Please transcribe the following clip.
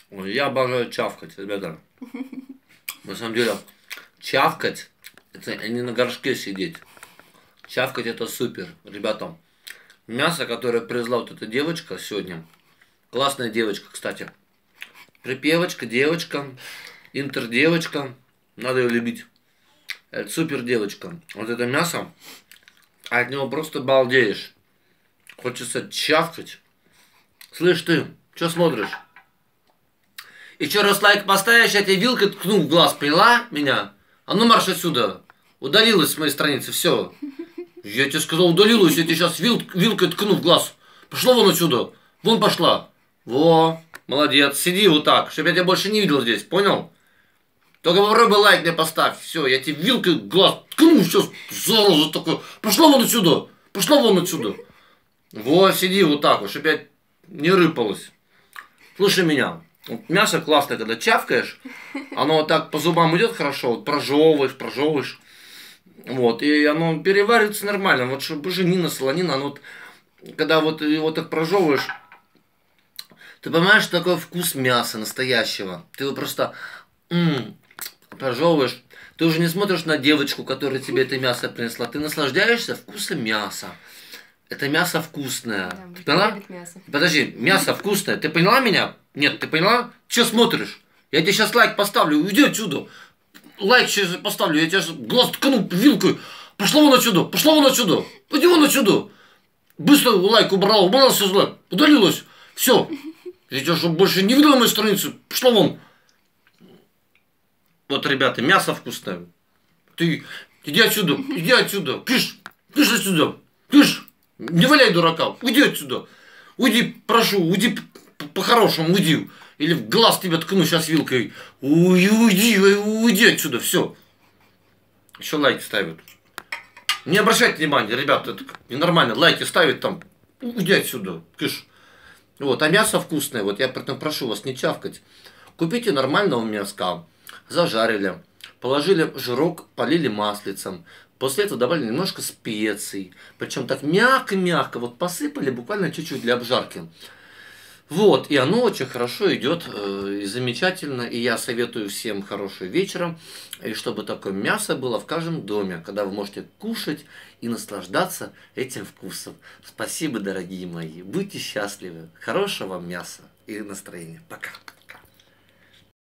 Ой, я обожаю чавкать, ребята. На самом деле, чавкать, это не на горшке сидеть. Чавкать это супер, ребята. Мясо, которое привезла вот эта девочка сегодня. Классная девочка, кстати. Припевочка, девочка, интердевочка. Надо ее любить. Это супер девочка. Вот это мясо, от него просто балдеешь. Хочется чавкать. Слышь ты, что смотришь? Еще раз лайк поставишь, я тебе вилкой ткну в глаз, поняла меня? А ну марш отсюда. Удалилась с моей страницы, все. Я тебе сказал, удалилась, я тебе сейчас вилкой ткну в глаз. Пошла вон отсюда. Вон пошла. Во, молодец, сиди вот так, чтобы я тебя больше не видел здесь, понял? Только попробуй лайк мне поставь, все, я тебе вилкой в глаз ткну сейчас, зараза такой. Пошла вон отсюда, пошла вон отсюда. Вот, сиди вот так вот, чтобы я не рыпалась. Слушай меня, вот мясо классное, когда чавкаешь, оно вот так по зубам идет хорошо, вот прожевываешь. Вот, и оно переваривается нормально. Вот что буженина, солонина, оно вот, когда вот его так прожевываешь, ты понимаешь, что такой вкус мяса настоящего. Ты его просто прожевываешь. Ты уже не смотришь на девочку, которая тебе это мясо принесла. Ты наслаждаешься вкусом мяса. Это мясо вкусное. Да, ты поняла? мясо. Подожди, мясо вкусное. Ты поняла меня? Нет, ты поняла? Че смотришь? Я тебе сейчас лайк поставлю. Уйди отсюда. Лайк сейчас поставлю. Я тебе глаз ткну вилкой. Пошла вон отсюда. Пошла вон отсюда. Иди вон отсюда. Быстро лайк убрался зло. Удалилась. Все. Я тебя чтобы больше не видела на моей странице. Пошла вон. Вот, ребята, мясо вкусное. Ты иди отсюда. Иди отсюда. Кыш. Кыш отсюда. Кыш. Не валяй дурака, уйди отсюда. Уйди, прошу, уйди по-хорошему, уйди. Или в глаз тебя ткну сейчас вилкой. Уйди отсюда, все. Еще лайки ставят. Не обращайте внимания, ребята, это ненормально. Лайки ставят там. Уйди отсюда, кыш. Вот, а мясо вкусное, вот я прошу вас не чавкать. Купите нормального мяска, зажарили, положили жирок, полили маслицем. После этого добавили немножко специй. Причем так мягко-мягко. Вот посыпали буквально чуть-чуть для обжарки. Вот. И оно очень хорошо идет. И замечательно. И я советую всем хорошего вечера. И чтобы такое мясо было в каждом доме. Когда вы можете кушать и наслаждаться этим вкусом. Спасибо, дорогие мои. Будьте счастливы. Хорошего вам мяса и настроения. Пока.